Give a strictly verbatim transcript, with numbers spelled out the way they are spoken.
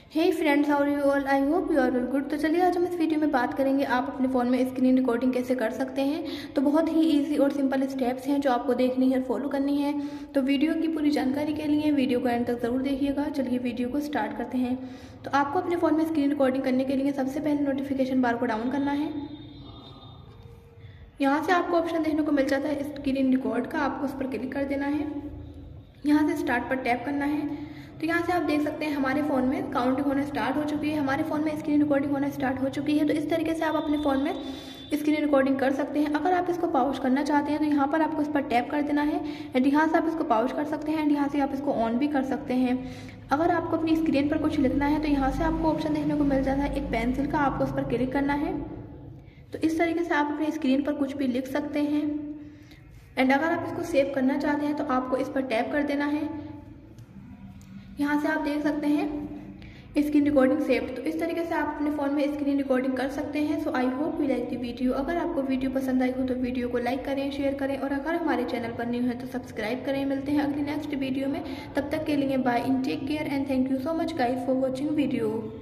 Hey friends, how are you all? I hope you are all good. तो चलिए आज हम इस वीडियो में बात करेंगे आप अपने फ़ोन में स्क्रीन रिकॉर्डिंग कैसे कर सकते हैं। तो बहुत ही इजी और सिंपल स्टेप्स हैं जो आपको देखनी है और फॉलो करनी है। तो वीडियो की पूरी जानकारी के लिए वीडियो को एंड तक ज़रूर देखिएगा। चलिए वीडियो को स्टार्ट करते हैं। तो आपको अपने फ़ोन में स्क्रीन रिकॉर्डिंग करने के लिए सबसे पहले नोटिफिकेशन बार को डाउन करना है। यहाँ से आपको ऑप्शन देखने को मिल जाता है स्क्रीन रिकॉर्ड का, आपको उस पर क्लिक कर देना है। यहाँ से स्टार्ट पर टैप करना है। तो यहाँ से आप देख सकते हैं हमारे फ़ोन में काउंटिंग होना स्टार्ट हो चुकी है, हमारे फ़ोन में स्क्रीन रिकॉर्डिंग होना स्टार्ट हो चुकी है। तो इस तरीके से आप अपने फ़ोन में स्क्रीन रिकॉर्डिंग कर सकते हैं। अगर आप इसको पॉज करना चाहते हैं तो यहाँ पर आपको इस पर टैप कर देना है एंड यहाँ से आप इसको पॉज कर सकते हैं एंड यहाँ से आप इसको ऑन भी कर सकते हैं। अगर आपको अपनी स्क्रीन पर कुछ लिखना है तो यहाँ से आपको ऑप्शन देखने को मिल जाता है एक पेंसिल का, आपको उस पर क्लिक करना है। तो इस तरीके से आप अपनी स्क्रीन पर कुछ भी लिख सकते हैं एंड अगर आप इसको सेव करना चाहते हैं तो आपको इस पर टैप कर देना है। यहाँ से आप देख सकते हैं स्क्रीन रिकॉर्डिंग सेव। तो इस तरीके से आप अपने फ़ोन में स्क्रीन रिकॉर्डिंग कर सकते हैं। So I hope you like the video. अगर आपको वीडियो पसंद आई हो तो वीडियो को लाइक करें, शेयर करें और अगर हमारे चैनल पर न्यू है तो सब्सक्राइब करें। मिलते हैं अगली नेक्स्ट वीडियो में, तब तक के लिए bye in take care and thank you so much guys for watching video.